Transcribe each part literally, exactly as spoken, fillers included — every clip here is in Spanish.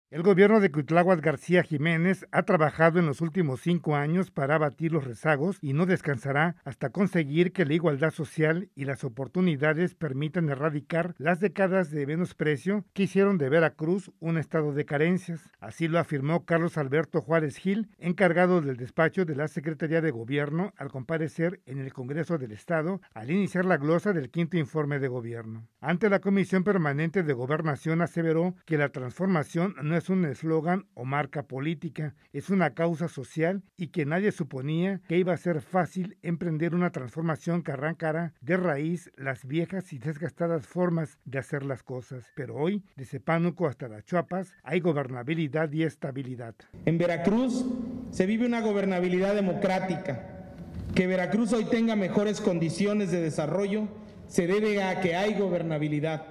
El gobierno de Cuitláhuac García Jiménez ha trabajado en los últimos cinco años para abatir los rezagos y no descansará hasta conseguir que la igualdad social y las oportunidades permitan erradicar las décadas de menosprecio que hicieron de Veracruz un estado de carencias. Así lo afirmó Carlos Alberto Juárez Gil, encargado del despacho de la Secretaría de Gobierno, al comparecer en el Congreso del Estado al iniciar la glosa del quinto informe de gobierno. Ante la Comisión Permanente de Gobernación aseveró que la transformación no es un eslogan o marca política, es una causa social y que nadie suponía que iba a ser fácil emprender una transformación que arrancara de raíz las viejas y desgastadas formas de hacer las cosas. Pero hoy, desde Pánuco hasta las Chuapas, hay gobernabilidad y estabilidad. En Veracruz se vive una gobernabilidad democrática. Que Veracruz hoy tenga mejores condiciones de desarrollo se debe a que hay gobernabilidad.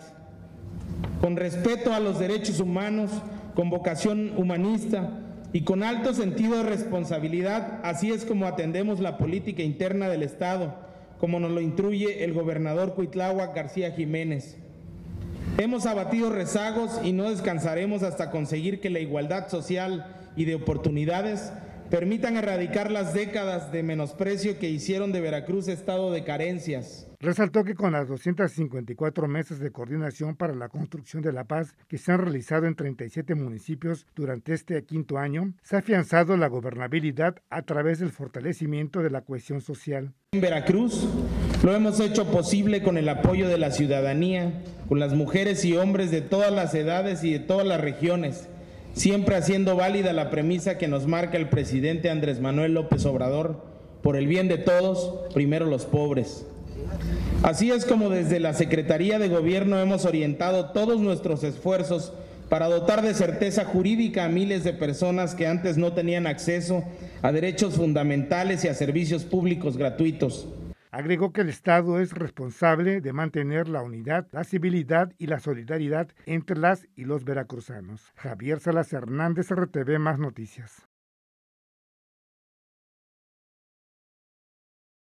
Con respeto a los derechos humanos, con vocación humanista y con alto sentido de responsabilidad, así es como atendemos la política interna del Estado, como nos lo instruye el gobernador Cuitláhuac García Jiménez. Hemos abatido rezagos y no descansaremos hasta conseguir que la igualdad social y de oportunidades permitan erradicar las décadas de menosprecio que hicieron de Veracruz estado de carencias. Resaltó que con las doscientas cincuenta y cuatro mesas de coordinación para la construcción de la paz que se han realizado en treinta y siete municipios durante este quinto año, se ha afianzado la gobernabilidad a través del fortalecimiento de la cohesión social. En Veracruz lo hemos hecho posible con el apoyo de la ciudadanía, con las mujeres y hombres de todas las edades y de todas las regiones, siempre haciendo válida la premisa que nos marca el presidente Andrés Manuel López Obrador: por el bien de todos, primero los pobres. Así es como desde la Secretaría de Gobierno hemos orientado todos nuestros esfuerzos para dotar de certeza jurídica a miles de personas que antes no tenían acceso a derechos fundamentales y a servicios públicos gratuitos. Agregó que el Estado es responsable de mantener la unidad, la civilidad y la solidaridad entre las y los veracruzanos. Javier Salas Hernández, R T V Más Noticias.